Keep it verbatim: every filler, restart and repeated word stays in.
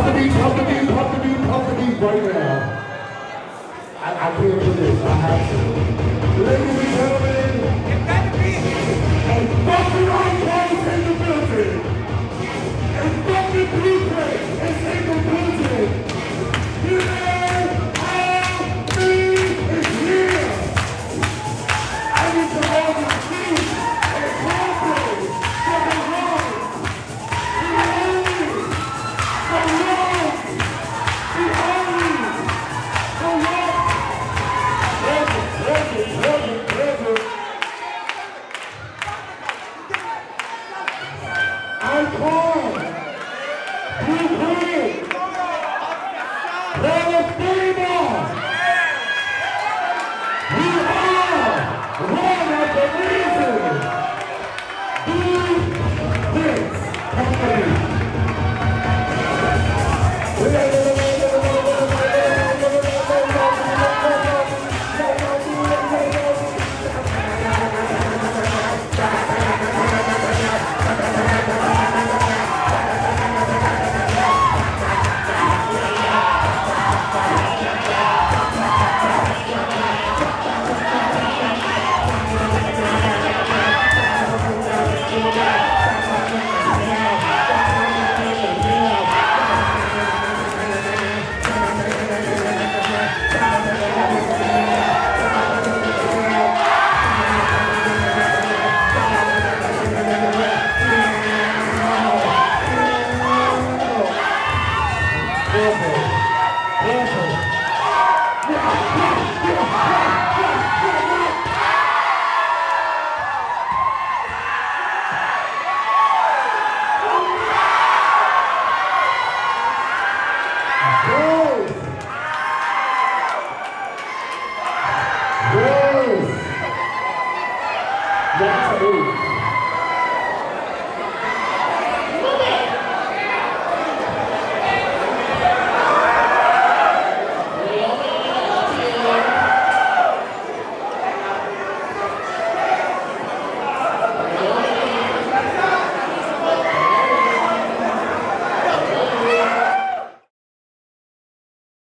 the beat, pump the beat, pump the beat, pump the beat right now. I, I can't do this, I have to. Ladies and gentlemen, you gotta be a fucking icons in the building. A fucking blueprint is in the building. Here, all me is here. I need to hold my feet and confidence for the Lord. The only, the Lord, the only, the Lord. Present, present, present, present. Icon, blueprint, Palestina. We are one of the reasons. Blueprints Company. Yes.